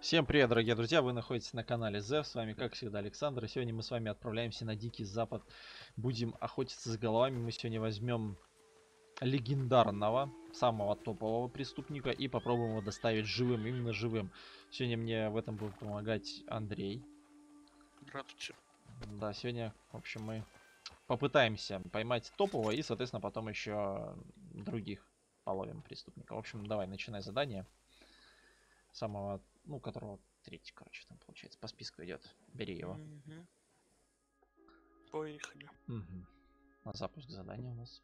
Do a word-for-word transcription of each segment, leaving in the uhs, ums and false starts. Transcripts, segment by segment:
Всем привет, дорогие друзья, вы находитесь на канале Зев, с вами как всегда Александр, и сегодня мы с вами отправляемся на Дикий Запад, будем охотиться за головами. Мы сегодня возьмем легендарного, самого топового преступника и попробуем его доставить живым, именно живым. Сегодня мне в этом будет помогать Андрей. Здравствуйте. Да, сегодня, в общем, мы попытаемся поймать топового и, соответственно, потом еще других половим преступников. В общем, давай, начинай задание. Самого, ну, которого третий, короче, там получается, по списку идет. Бери его. Угу. Поехали. Угу. На запуск задания у нас.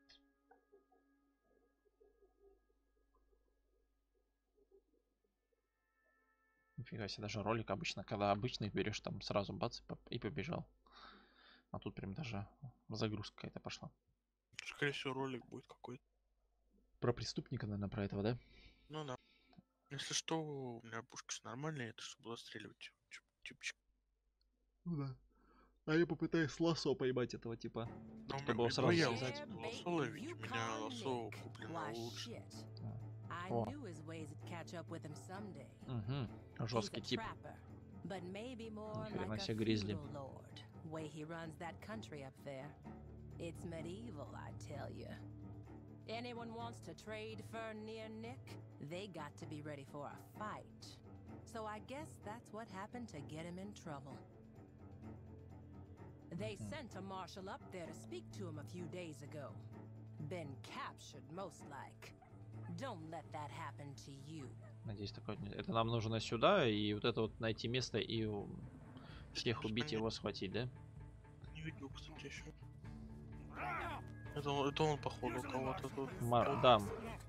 Нифига себе, даже ролик обычно, когда обычных берешь, там сразу бац и побежал. А тут прям даже загрузка какая-то пошла. Скорее всего, ролик будет какой-то. Про преступника, наверное, про этого, да? Ну да. Если что, у меня пушка нормальная, это чтобы застреливать типчик. Ну да. А я попытаюсь с лосо поймать этого типа. Но чтобы его сразу связать. Лосо ловить. У меня лосо куплено лучше. О. Угу. Жесткий тип. Ни хрена себе гризли. Anyone wants to trade for near Nick, they got to be ready for a fight. So I guess that's what happened to get him in trouble. They sent a marshal up there to speak to him a few days ago. Been captured, most like. Don't let that happen to you. Надеюсь, такое... Это нам нужно сюда, и вот это вот найти место и всех убить, его схватить, да? Не видел, кстати, еще. Это, это он, походу, кого-то тут. Мар... Да.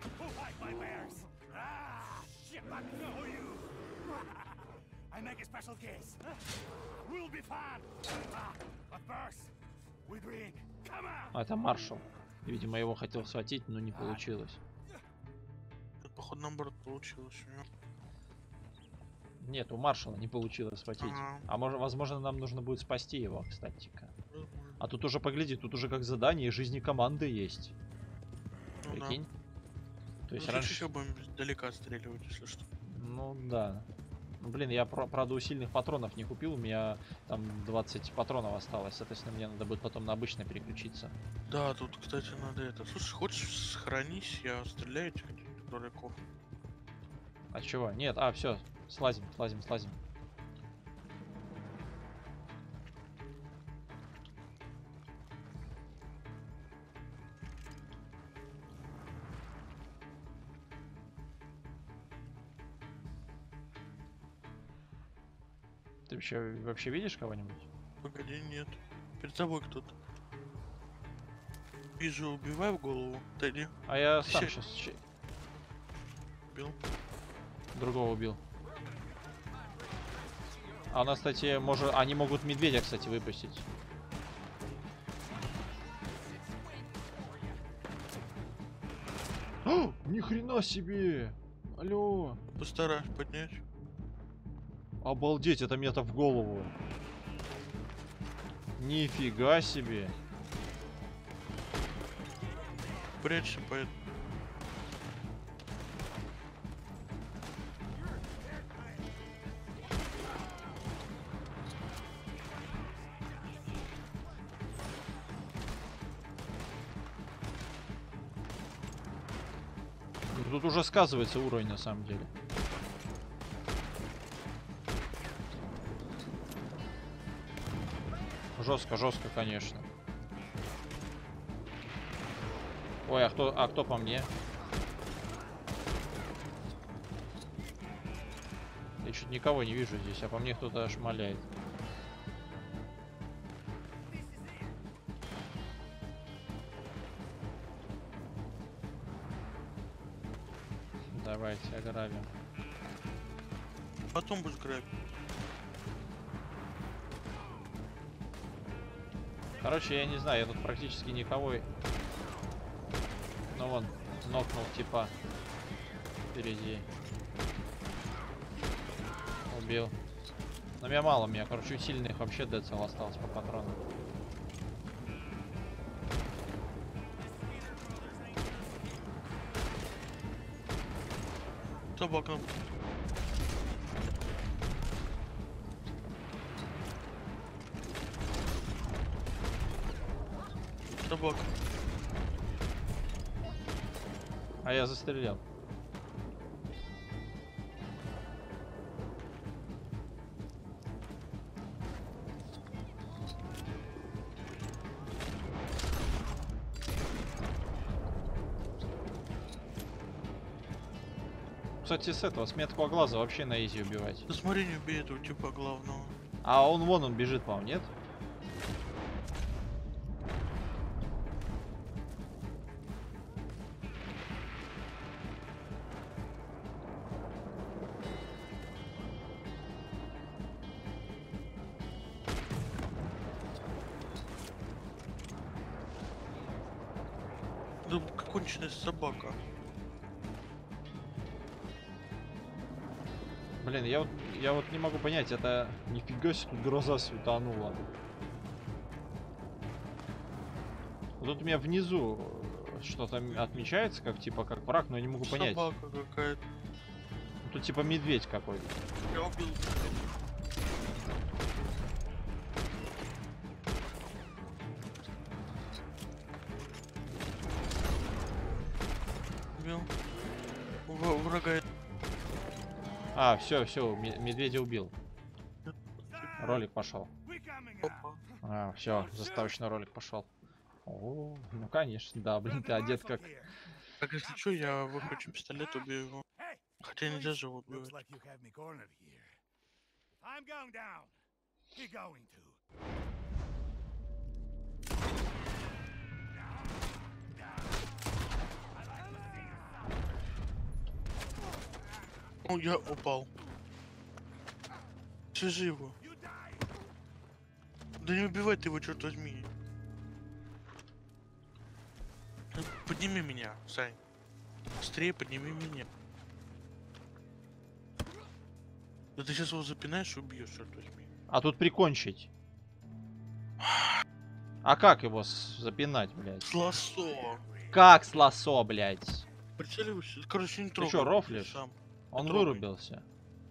А, это маршал. Видимо, его хотел схватить, но не получилось. Это, походу, наоборот, получилось у него. Нет, у маршала не получилось схватить. Ага. А может, возможно, нам нужно будет спасти его, кстати-ка. А тут уже, погляди, тут уже как задание жизни команды есть. Ну, прикинь? Да. То есть ну, раньше... еще будем далеко отстреливать, если что. Ну да. Ну, блин, я, правда, усиленных патронов не купил. У меня там двадцать патронов осталось. Соответственно, мне надо будет потом на обычное переключиться. Да, тут, кстати, надо это. Слушай, хочешь сохранись, я стреляю этих дураков. А чего? Нет, а, все. Слазим, слазим, слазим. Ты вообще, вообще видишь кого-нибудь? Погоди, нет. Перед тобой кто-то. Вижу, убивай в голову. Тедди. А я Ты сам ща- сейчас Убил. другого убил. А у нас, кстати, может, они могут медведя, кстати, выпустить. О, ни хрена себе! Алло! Постараюсь поднять. Обалдеть, это мне-то в голову. Нифига себе. Прячься, поэтому. Тут уже сказывается уровень на самом деле. Жестко, жестко, конечно. Ой, а кто, а кто по мне? Я чуть никого не вижу здесь, а по мне кто-то шмаляет. Давайте ограбим. Потом будешь грабить. Короче, я не знаю, я тут практически никого... Ну вон, нокнул типа впереди. Убил. Но меня мало, у меня, короче, сильных вообще децл осталось по патронам. Собака. собака. А я застрелил. Кстати, с этого, с меткого глаза вообще на изи убивать. Да смотри, не убей этого типа главного. А он вон он бежит, по-моему, нет? Да конченая собака. Блин, я вот, я вот не могу понять, это нифига себе тут гроза светанула. Вот тут у меня внизу что-то отмечается, как типа как враг, но я не могу понять. Собака какая-то. Тут типа медведь какой-то. Я убил. Убил. В врага. А, все, все, медведя убил. Ролик пошел. Опа. А, все, заставочный ролик пошел. О, ну конечно, да, блин, ты одет как. Так, если что, я выхвачу пистолет, убью его. Хотя нельзя же его убивать. Looks like you have me cornered here. I'm going down. You're going to. О, я упал. Свяжи его. Да не убивай ты его, черт возьми. Ну, подними меня, Сань. Быстрее подними меня. Да ты сейчас его запинаешь и убьешь, черт возьми. А тут прикончить. А как его с- запинать, блядь? С лассо. Как с лассо, блядь? Прицеливайся. Короче, не трогай. чё, рофлишь? Сам. Он трогай. вырубился.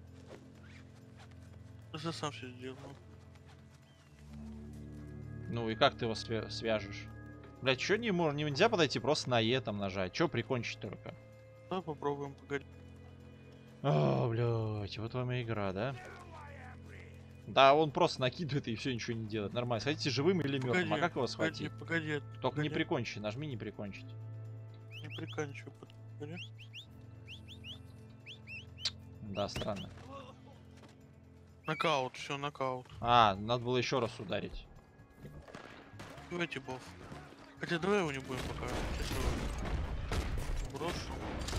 Я сам все сделал. Ну и как ты его свя- свяжешь? Блядь, чё не мож- нельзя подойти просто на Е там нажать? Чё прикончить только? Давай попробуем, погоди. О, блядь, вот вам и игра, да? Да, он просто накидывает и все, ничего не делает. Нормально. Хотите живым или мертвым? Погоди, А как его погоди, схватить? погоди. Только не погоди. прикончи, нажми не прикончить. Не приканчивай, погоди. Да, странно. Нокаут, все, нокаут. А, надо было еще раз ударить. Давайте баф. Хотя давай его не будем пока. Сейчас его брошу.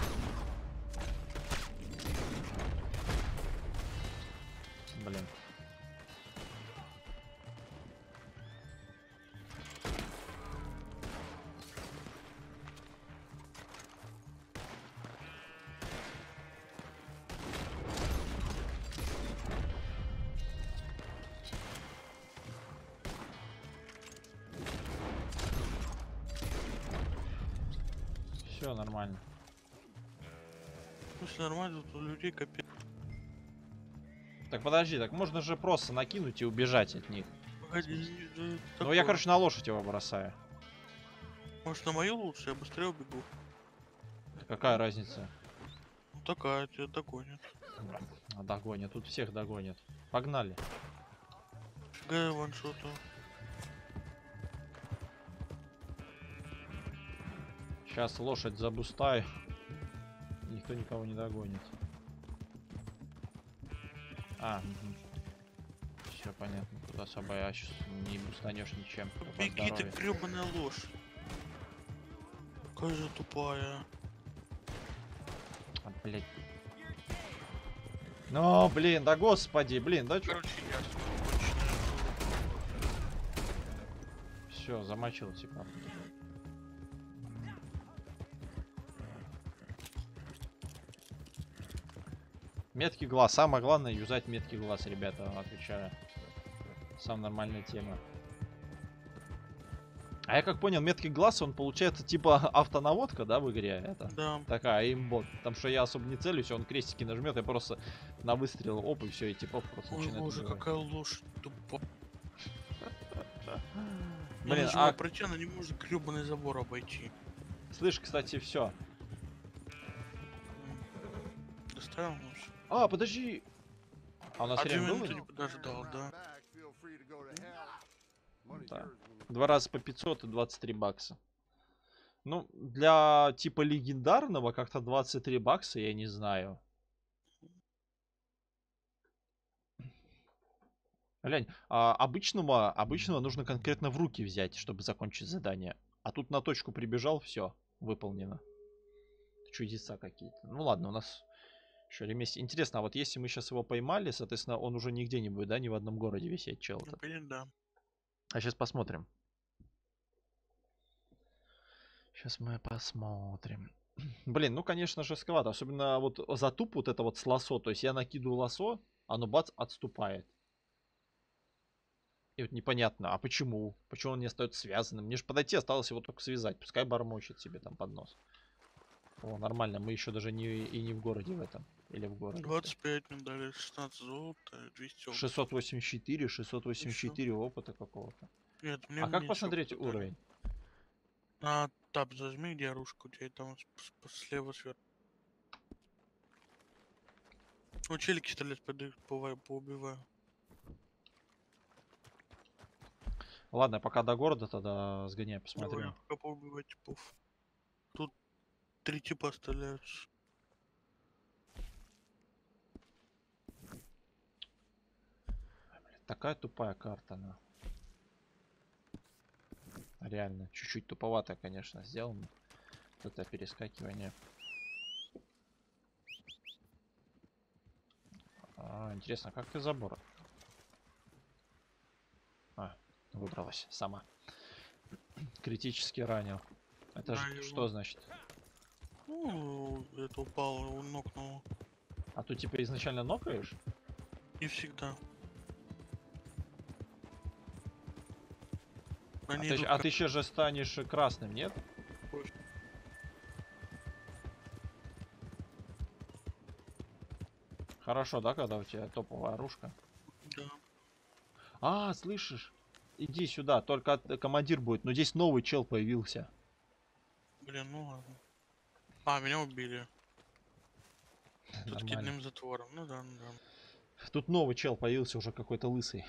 Блин. Все нормально. Ну все нормально, тут у людей капец. Так подожди, так можно же просто накинуть и убежать от них. Погоди, не- да, Ну такое. я, короче, на лошадь его бросаю. Может на мою лучше, я быстрее убегу. Какая разница? Ну такая, тебя догонят. А, догонят, тут всех догонят. Погнали. Фига я ваншоту. Сейчас лошадь забустаю. Никто никого не догонит. А, все понятно. Тут особо я сейчас не бустанешь ничем. только Беги ты, здоровье. гребаная ложь. Какая же тупая. А, блядь. Ну, блин, да господи, блин, да чё? Короче, я конченая. Все, замочил типа. Меткий глаз. Самое главное юзать меткий глаз, ребята, отвечаю. Самая нормальная тема. А я как понял, меткий глаз, он получается типа автонаводка, да, в игре? Это Да. такая имбот. Потому что я особо не целюсь, он крестики нажмет, я просто на выстрел оп, и все, и типов просто Ой, начинает боже, убивать. какая ложь тупая. Я Блин, нажимаю а, пройти, она не может гребаный забор обойти. слышь, кстати, все. Доставил лучше. А, подожди. А у нас А две время было? минуты не подождал, да. Да. Два раза по пятьсот и двадцать три бакса. Ну, для типа легендарного как-то двадцать три бакса, я не знаю. Глянь, а обычного, обычного нужно конкретно в руки взять, чтобы закончить задание. А тут на точку прибежал, все, выполнено. Чудеса какие-то. Ну ладно, у нас еще реместе. Интересно, а вот если мы сейчас его поймали, соответственно, он уже нигде не будет, да, ни в одном городе висеть, чел Ну, этот. понятно, да. А сейчас посмотрим. Сейчас мы посмотрим. Блин, ну конечно жестковато. Особенно вот затуп вот это вот с лосо. То есть я накидываю лосо, оно бац, отступает. И вот непонятно, а почему? Почему он не остается связанным? Мне же подойти осталось его только связать. Пускай бормочет себе там под нос. О, нормально, мы еще даже не и не в городе в этом. Или в городе. двадцать пять медалей, шестнадцать золота, двести опыта. шестьсот восемьдесят четыре, шестьсот восемьдесят четыре опыта какого-то. Нет, мне А как меньше посмотреть опыта дали. уровень? На таб зажми, где оружка у тебя, и там с- с- слева сверху. Ну, челики стрелять подают, бываю, поубиваю. Ладно, пока до города тогда сгоняй, посмотрю. Давай, пока поубивать типов. Тут три типа стреляются. Такая тупая карта, она. Реально, чуть-чуть туповато, конечно, сделано. Вот это перескакивание. А, интересно, как ты забор? А, выбралась сама. Критически ранил. Это Да, же его. что значит? Ну, это упал, его нокнул. А тут типа изначально нокаешь? Не всегда. А Они ты, идут а как- ты еще же станешь красным, нет? Ой. Хорошо, да, когда у тебя топовая оружка? Да. А, слышишь? Иди сюда, только от- командир будет. Но здесь новый чел появился. Блин, ну ладно. А, меня убили. Тут Нормально. кидным затвором. Ну да, ну да. Тут новый чел появился, уже какой-то лысый.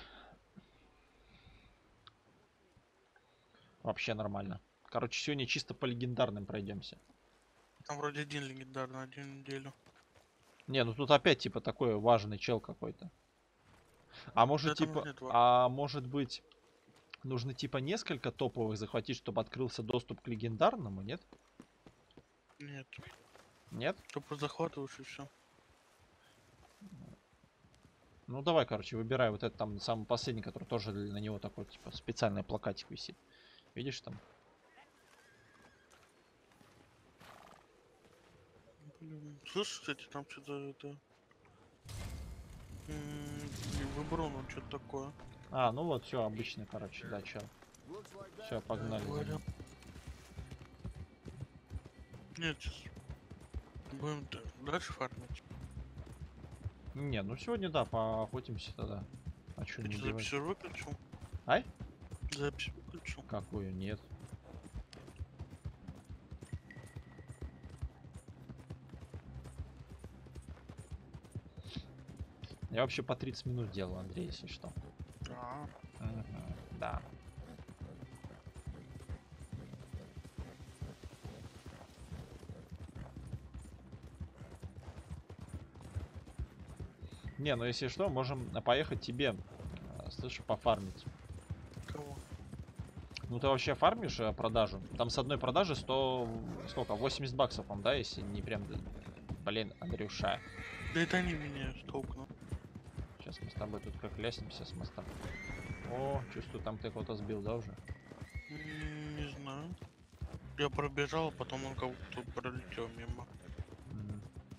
Вообще нормально. Короче, сегодня чисто по легендарным пройдемся. Там вроде один легендарный, один неделю. Не, ну тут опять типа такой важный чел какой-то. А может там типа, нет ва- а может быть нужно типа несколько топовых захватить, чтобы открылся доступ к легендарному, нет? Нет. Нет? Ты просто захватываешь и все. Ну давай, короче, выбирай вот этот там самый последний, который тоже на него такой типа специальный плакатик висит. Видишь там? Блин. Слышь, кстати, там что-то это... М, блин, выбрал, ну что-то такое. А, ну вот, все, обычный, короче, да, чел. Все, погнали. за Говорю. ним. Нет, сейчас будем д- дальше фармить. Не, ну сегодня да, поохотимся тогда. А что Ты не что, делать? запись уже выключил? Ай? Запись выключил. Какую? Нет. Я вообще по тридцать минут делал, Андрей, если что. Да. Мгм, да. Не, ну если что, можем а, поехать тебе, э, слышь, пофармить. Кого? Ну ты вообще фармишь э, продажу? Там с одной продажи сто... Сколько? восемьдесят баксов, по да, если не прям... д- Блин, Андрюша. Да это они меня столкнут. Сейчас мы с тобой тут как ляснемся с моста. О, чувствую, там ты кого-то сбил, да, уже? М, Не знаю. Я пробежал, а потом он как-то пролетел мимо. Мгм.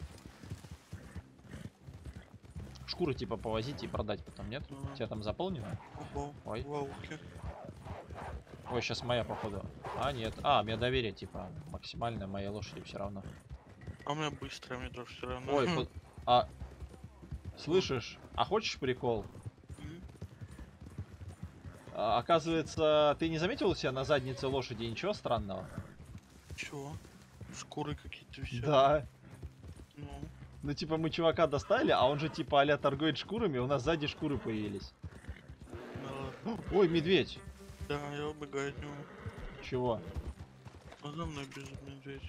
Шкуры типа повозить и продать потом, нет? Да. У тебя там заполнено? Ого, Ой. вауки. Ой, сейчас моя, походу. А, нет. А, у меня доверие, типа, максимальное моей лошади все равно. А у меня быстро, мне тоже все равно. Ой, под- а... Слышишь? А хочешь прикол? М? А, оказывается, ты не заметил у себя на заднице лошади ничего странного? Чего? Шкуры какие-то висят. Да. Ну, Ну, типа, мы чувака достали, а он же, типа, а-ля торгует шкурами, у нас сзади шкуры появились. да ладно. Ой, медведь. Да, я убегаю от него. Чего? А за мной бежит медведь.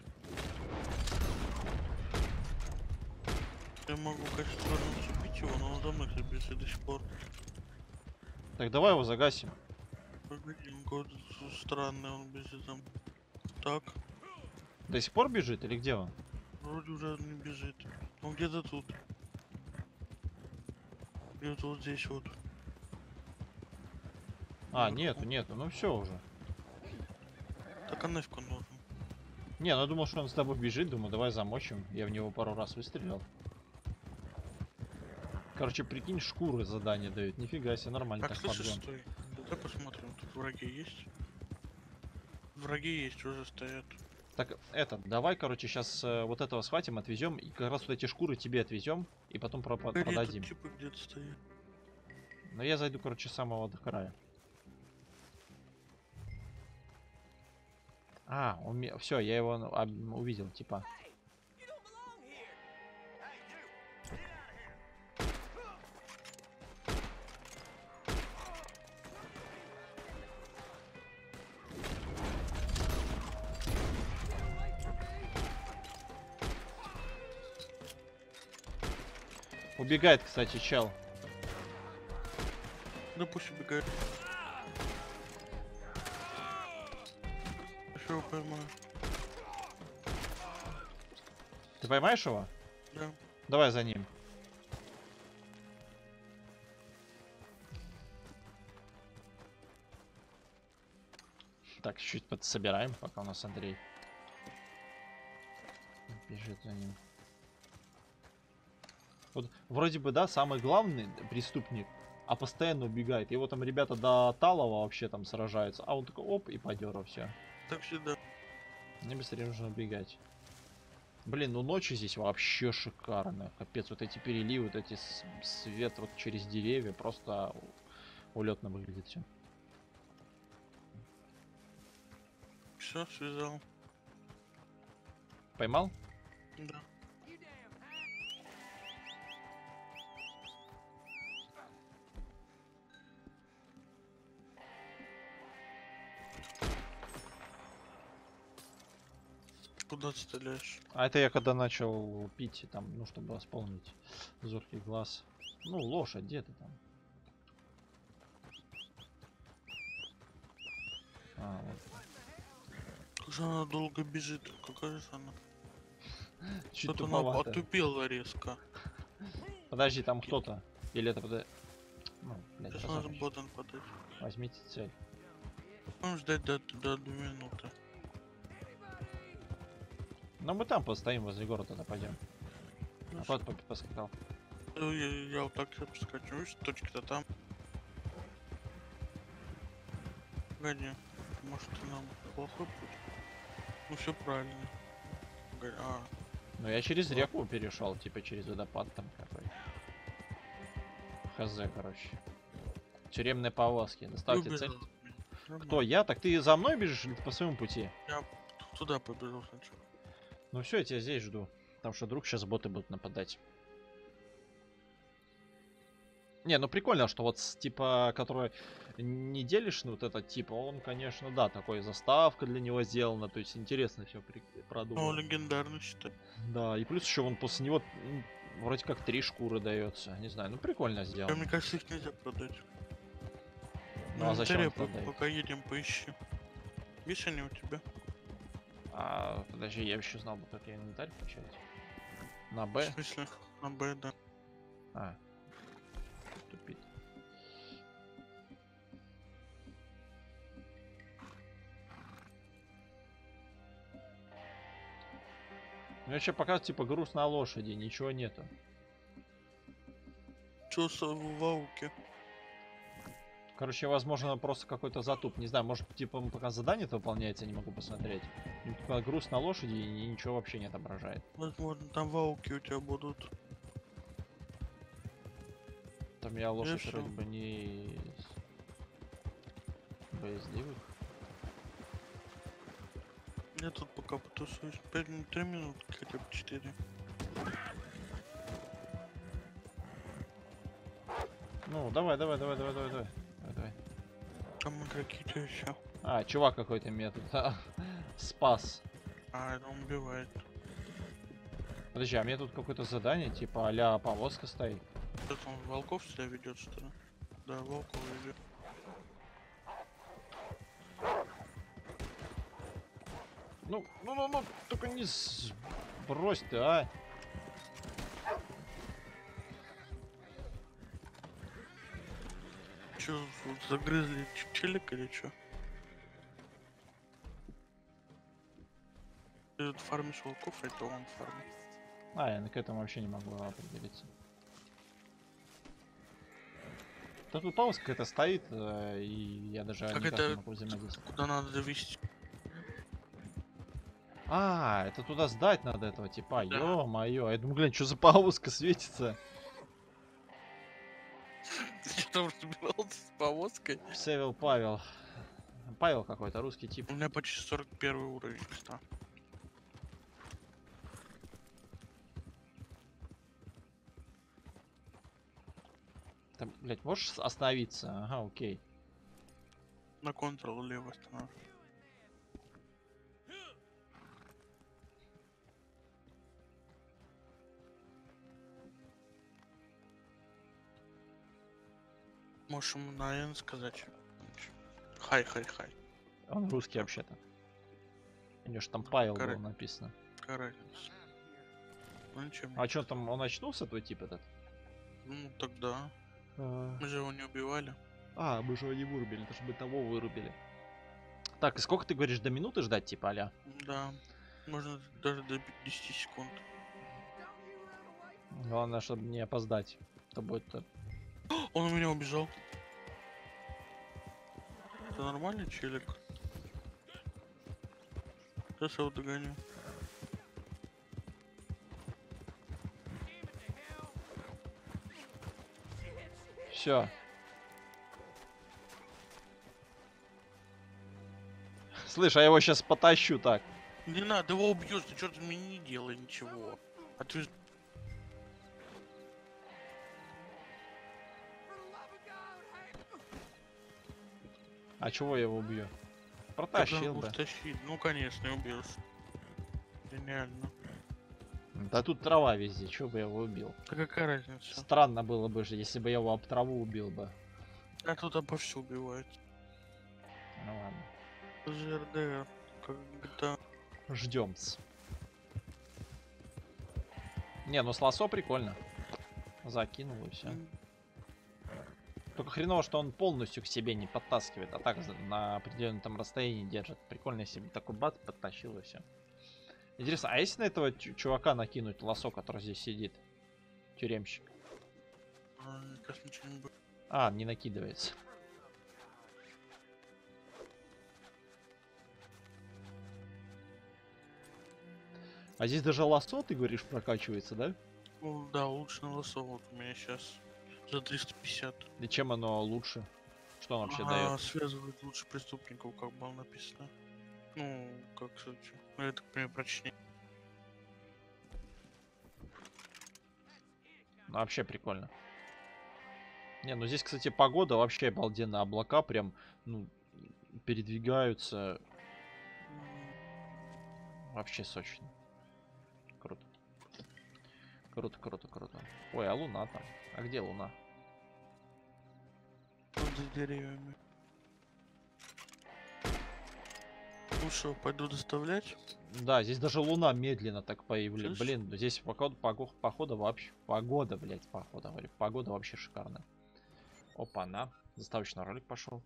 Я могу, конечно, вернуться убить его, но он за мной кстати, бежит до сих пор. Так, давай его загасим. Погоди, он какой-то странный, он бежит там. Так, До сих пор бежит или где он? вроде уже не бежит. Он где-то тут. Где-то вот здесь вот. А, Наверху. нету, нету, ну все уже. Так а нафиг он нужен? Не, ну я думал, что он с тобой бежит, думаю, давай замочим. Я в него пару раз выстрелил. Короче, прикинь, шкуры задание дают. Нифига себе, нормально Так, так слышишь, подгон. стой. Давай посмотрим, тут враги есть? Враги есть, уже стоят. Так, это, давай, короче, сейчас вот этого схватим, отвезем, и как раз вот эти шкуры тебе отвезем, и потом про- Погоди, продадим. тут типа где-то стоят. Но я зайду, короче, с самого до края. А, он все, я его ну, об- увидел, типа. Убегает, кстати, чел. Да пусть убегает. Еще его поймаю. Ты поймаешь его? Да. Давай за ним. Так, чуть подсобираем, пока у нас Андрей бежит за ним. Вот вроде бы, да, самый главный преступник, а постоянно убегает. Его там ребята до Талова вообще там сражаются, а он такой оп и подёру все. Так всегда. Мне быстрее нужно убегать. Блин, ну ночью здесь вообще шикарно. Капец, вот эти переливы, вот эти с- свет вот через деревья, просто улетно выглядит все. Все, связал. Поймал? Да. Куда ты стреляешь? А это я когда начал пить, там, ну, чтобы восполнить зоркий глаз. Ну, лошадь, где ты там? А, вот. Как же она долго бежит? Какая же она? Чуть Что-то она туповато. отупела резко. Подожди, там кто-то. Или это подо... Ну, блядь, Сейчас красавчик. надо ботан подать. Возьмите цель. Будем ждать до, до две минуты. Но мы там постоим возле города, тогда пойдем. А потом поскакал. Ну, Я, я вот так сейчас поскочу, видишь, точки-то там. Погоди, может нам плохой путь? Ну все правильно. Погоди, а, Ну я через реку перешел, типа через водопад там какой. Хз, короче. Тюремные повозки. Доставьте убежал цель. от меня. Нормально. Кто? Я? Так ты за мной бежишь или ты по своему пути? Я туда побежал сначала. Ну все, я тебя здесь жду. Потому что вдруг сейчас боты будут нападать. Не, ну прикольно, что вот с, типа, который не делишь, ну вот этот типа, он, конечно, да, такой заставка для него сделана, то есть интересно все Ну, продумано. легендарный считай. Да, и плюс еще он после него м, вроде как три шкуры дается, не знаю, ну прикольно А сделано. мне кажется, их нельзя продать. Ну а зачем инвентаре их по- продать? Пока едем, поищи. Есть они у тебя? А, подожди, я еще знал бы, как я инвентарь включать. На В Б? смысле? На Б, да. А. Тупит. Ну вообще пока типа груз на лошади, ничего нету. Чё с в ауке? Короче, возможно, просто какой-то затуп. Не знаю, может, типа, пока задание это выполняется, я не могу посмотреть. Ну, типа, груз на лошади и ничего вообще не отображает. Возможно, там в ауке у тебя будут. Там я лошадь всё. вроде бы не... Боязливых. Я тут пока потусуюсь. пять минут, три минутки, хотя бы четыре. Ну, давай, давай, давай, давай, давай, давай. Давай, давай. Там какие-то еще. А, чувак какой-то меня тут а, спас. А, это он убивает. Подожди, а мне тут какое-то задание, типа а-ля повозка стоит. Что он волков себя ведет, что ли? Да, волков ведет. Ну, ну, ну, ну, только не брось ты, а. Че, вот загрызли ч- челик или что? Ты тут фармишь волков, а это он фармит. А, я к этому вообще не могу определиться. Да тут повозка какая-то стоит, э, и я даже Как никак это- не могу взаимодействовать. Куда надо довести? А, это туда сдать надо этого типа. Да. Ё-моё, я думаю, глянь, что за повозка светится. Ты что там разбирался с повозкой? Севил Павел. Павел какой-то, русский тип. У меня почти сорок первый уровень, кстати. Там, блядь, можешь с- остановиться? Ага, окей. На Ctrl лево останавливай. Можешь ему на N сказать. Хай, хай, хай. Он русский вообще-то. У него ж там Павел было Коррект. написано. Какая разница? Ну ничего. А что там, он очнулся, твой тип этот? Ну тогда. Мы же его не убивали. А, мы же его не вырубили, это же мы того вырубили. Так, и сколько ты говоришь, до минуты ждать, типа, а-ля? Да. Можно даже до пятидесяти секунд. Главное, чтобы не опоздать. Это будет... э, Он у меня убежал. Это нормальный челик? Сейчас я его догоню. Все. Слышь, а я его сейчас потащу так. Не надо, его убьешь, ты что-то мне не делай ничего. А ты ж- А чего я его убью? когда Протащил бы. будешь тащить? Ну конечно, и убьешь. Гениально. Да тут трава везде, чего бы я его убил? Да какая разница? Странно было бы же, если бы я его об траву убил бы. А тут обо все убивают. Ну ладно. ЖРД, когда... Ждем-с. Не, ну с лосо прикольно. Закинул и все. Только хреново, что он полностью к себе не подтаскивает, а так за- на определенном там расстоянии держит. Прикольно, если бы такой бат подтащил и все. Интересно, а если на этого чу- чувака накинуть лосо, который здесь сидит? Тюремщик. А, мне кажется, ничего не будет. А, не накидывается. А здесь даже лосо, ты говоришь, прокачивается, да? Ну, да, лучше на лосо вот у меня сейчас за триста пятьдесят. И чем оно лучше? Что оно вообще А, дает? связывает лучше преступников, как было написано. Ну, как кстати. Ну, я так понимаю, прочнее. Ну, вообще прикольно. Не, ну здесь, кстати, погода вообще обалденно. Облака прям, ну, передвигаются. Вообще сочно. Круто. Круто, круто, круто. Ой, а луна там? А где луна? Тут за деревьями. Ну что, пойду доставлять? Да, здесь даже луна медленно так появляется. Слышь? Блин, здесь походу, погода, похода вообще... Погода, блядь, похода, говорю. Погода вообще шикарная. Опа-на. Заставочный ролик пошел.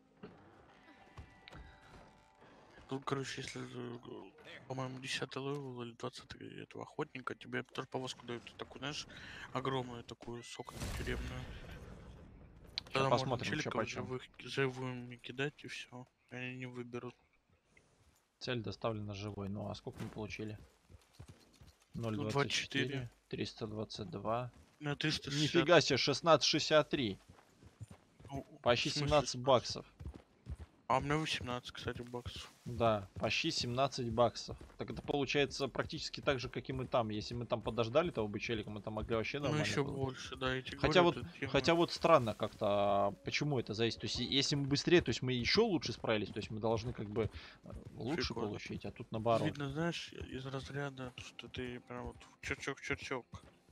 Тут, короче, если, э, по-моему, десятый левел или двадцатый этого охотника, тебе тоже повозку дают. Такую, знаешь, огромную такую, с окнами тюремную. Тогда можно посмотрим, чё челиков почём. живых, живыми кидать и все. Они не выберут. Цель доставлена живой. Ну, а сколько мы получили? ноль Ну, двадцать четыре, двадцать четыре. триста двадцать два. На триста шестьдесят. Нифига себе, шестнадцать шестьдесят три. Ну, Почти в смысле семнадцать шестнадцать? баксов. А у меня восемнадцать, кстати, баксов. Да, почти семнадцать баксов. Так это получается практически так же, как и мы там. Если мы там подождали того бы челика, мы там могли вообще Ну, нормально еще было. больше, да, я тебе Хотя говорю, вот, эта тема. хотя вот странно как-то, а почему это зависит. То есть, е- если мы быстрее, то есть мы еще лучше справились, то есть мы должны как бы э, лучше Прикольно. получить, а тут наоборот. Видно, знаешь, из разряда, то, что ты прям вот черчок-черчок.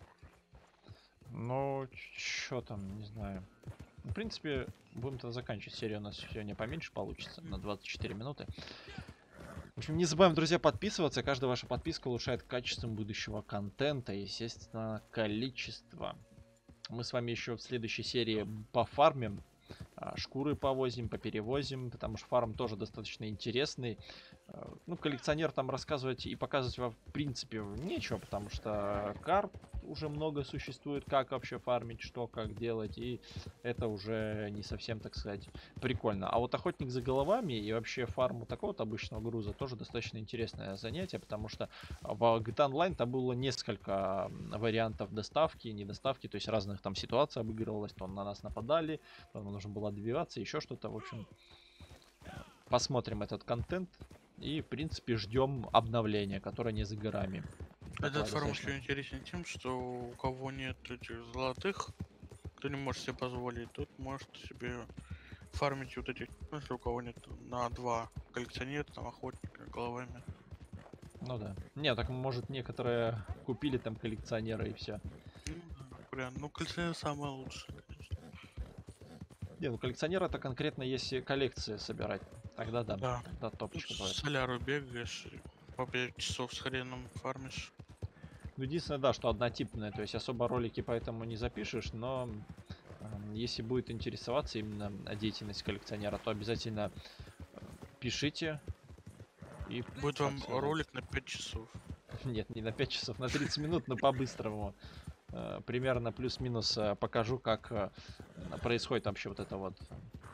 Ну, что там, не знаю. В принципе, будем тогда заканчивать серию. У нас сегодня поменьше получится, на двадцать четыре минуты. В общем, не забываем, друзья, подписываться. Каждая ваша подписка улучшает качество будущего контента и, естественно, количество. Мы с вами еще в следующей серии пофармим, а, шкуры повозим, поперевозим, потому что фарм тоже достаточно интересный. А, Ну, коллекционер там рассказывать и показывать вам в принципе нечего, потому что карт уже много существует, как вообще фармить, что, как делать, и это уже не совсем, так сказать, прикольно. А вот охотник за головами и вообще фарм вот такого вот обычного груза тоже достаточно интересное занятие, потому что в джи ти эй Online там было несколько вариантов доставки, недоставки, то есть разных там ситуаций обыгрывалось, то на нас нападали, то нам нужно было отбиваться, еще что-то, в общем. Посмотрим этот контент и, в принципе, ждем обновления, которое не за горами. Этот фарм достаточно. еще интересен тем, что у кого нет этих золотых, кто не может себе позволить, тот может себе фармить вот этих, ну, если у кого нет на два коллекционера, там охотника головами. Ну да. Не, так может некоторые купили там коллекционеры и все. Ну, да, вариант. Ну, коллекционер самое лучшее, конечно. Не, ну коллекционер это конкретно если коллекции собирать. Тогда да. Да. Тогда Ну, топчик будет. с соляру бегаешь, и по пять часов с хреном фармишь. Ну, единственное, да, что однотипное, то есть особо ролики поэтому не запишешь, но эм, если будет интересоваться именно деятельность коллекционера, то обязательно э, пишите. И Будет вам отсылайте. ролик на пять часов. Нет, не на пять часов, на тридцать минут, но по-быстрому. Э, Примерно плюс-минус э, покажу, как э, происходит вообще вот это вот.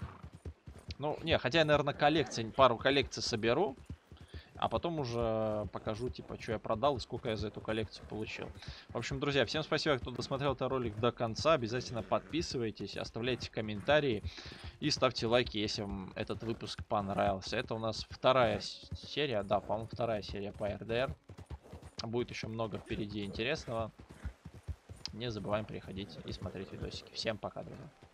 Ну, не, хотя я, наверное, коллекции, пару коллекций соберу, а потом уже покажу, типа, что я продал и сколько я за эту коллекцию получил. В общем, друзья, всем спасибо, кто досмотрел этот ролик до конца. Обязательно подписывайтесь, оставляйте комментарии и ставьте лайки, если вам этот выпуск понравился. Это у нас вторая с- серия, да, по-моему, вторая серия по эр дэ эр. Будет еще много впереди интересного. Не забываем приходить и смотреть видосики. Всем пока, друзья.